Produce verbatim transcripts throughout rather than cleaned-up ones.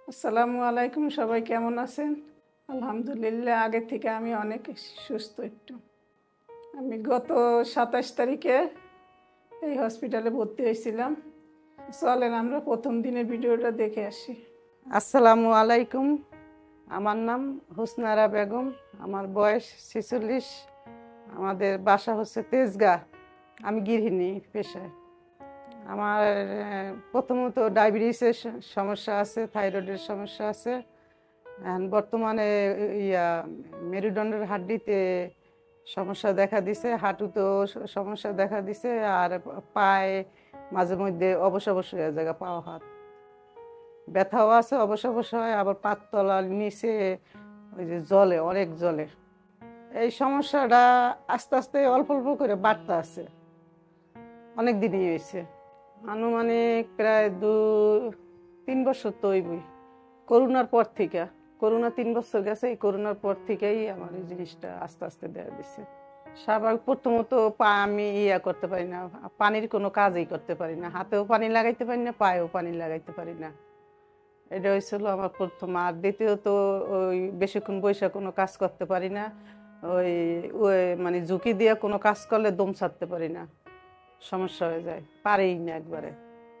আসসালামু আলাইকুম, সবাই কেমন আছেন? আলহামদুলিল্লাহ, আগের থেকে আমি অনেক সুস্থ। একটু আমি গত সাতাশ তারিখে এই হসপিটালে ভর্তি হয়েছিলাম। চলেন আমরা প্রথম দিনের ভিডিওটা দেখে আসি। আসসালামু আলাইকুম, আমার নাম হুসনারা বেগম, আমার বয়স ছেচল্লিশ, আমাদের বাসা হচ্ছে তেজগাঁ, আমি গৃহিণী পেশায়। আমার প্রথমত ডায়াবেটিসের সমস্যা আছে, থাইরয়েডের সমস্যা আছে, বর্তমানে ইয়া মেরুদণ্ডের হাড্ডিতে সমস্যা দেখা দিছে, হাঁটুতেও সমস্যা দেখা দিছে, আর পায়ে মাঝে মধ্যে অবশ অবশ হয়ে জায়গা, পাওয়া হাত ব্যথাও আছে, অবশ অবশ হয়, আবার পাততলার নিচে ওই যে জলে, অনেক জলে। এই সমস্যাটা আস্তে আস্তে অল্প অল্প করে বাড়তে আছে, অনেক দিনই হয়েছে, আনুমানিক প্রায় দু তিন বছর তো হইবই। করোনার পর থেকে, করোনা তিন বছর গেছে, এই করোনার পর থেকেই আমার এই জিনিসটা আস্তে আস্তে দেখা দিচ্ছে। স্বাভাবিক প্রথমত পা আমি ইয়া করতে পারি না, পানির কোনো কাজই করতে পারি না, হাতেও পানি লাগাইতে পারি না, পায়েও পানি লাগাইতে পারি না। এটা হয়েছিল আমার প্রথম। আর দ্বিতীয়ত ওই বেশিক্ষণ বৈশা কোনো কাজ করতে পারি না, ওই ওই মানে ঝুঁকি দিয়ে কোনো কাজ করলে দম ছাড়তে পারি না, সমস্যা হয়ে যায়, পারেই না একবারে,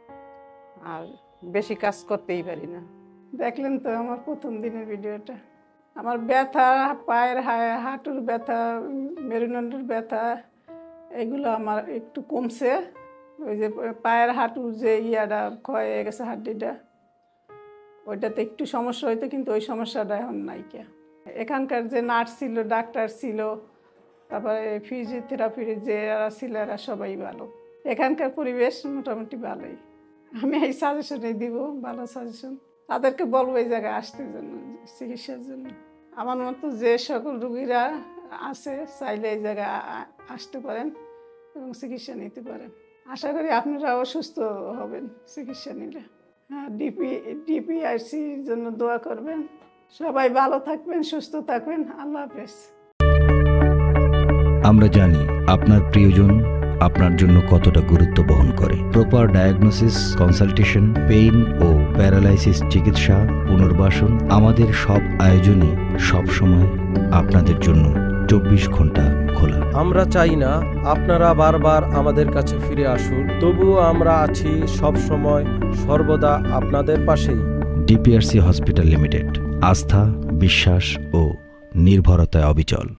আর বেশি কাজ করতেই পারি না। দেখলেন তো আমার প্রথম দিনের ভিডিওটা। আমার ব্যথা, পায়ের হাঁটুর ব্যথা, মেরুদণ্ডের ব্যথা, এগুলো আমার একটু কমছে। ওই যে পায়ের হাঁটুর যে ইয়াটা ক্ষয় হয়ে গেছে, হাড্ডিটা, ওইটাতে একটু সমস্যা হইতো, কিন্তু ওই সমস্যাটা এখন নাইকা। এখানকার যে নার্স ছিল, ডাক্তার ছিল, তারপরে ফিজিওথেরাপির যে এরা ছিল, এরা সবাই ভালো। এখানকার পরিবেশ মোটামুটি ভালোই। আমি এই সাজেশনই দিব, ভালো সাজেশন। তাদেরকে বলবো এই জায়গায় আসতে জন্য, চিকিৎসার জন্য। আমার মতো যে সকল রুগীরা আছে, চাইলে এই জায়গায় আসতে পারেন এবং চিকিৎসা নিতে পারেন। আশা করি আপনারাও সুস্থ হবেন চিকিৎসা নিলে। হ্যাঁ, ডিপি ডিপিআরসির জন্য দোয়া করবেন। সবাই ভালো থাকবেন, সুস্থ থাকবেন। আল্লাহ হাফেজ। আমরা জানি আপনার প্রিয়জন আপনার জন্য কতটা গুরুত্ব বহন করে। প্রপার ডায়াগনোসিস, কনসালটেশন, পেইন ও প্যারালাইসিস চিকিৎসা, পুনর্বাসন, আমাদের সব আয়োজনই সবসময় আপনাদের জন্য চব্বিশ ঘন্টা খোলা। আমরা চাই না আপনারা বারবার আমাদের কাছে ফিরে আসুন, তবুও আমরা আছি সব সময়, সর্বদা আপনাদের পাশেই। ডিপিআরসি হসপিটাল লিমিটেড, আস্থা, বিশ্বাস ও নির্ভরতায় অবিচল।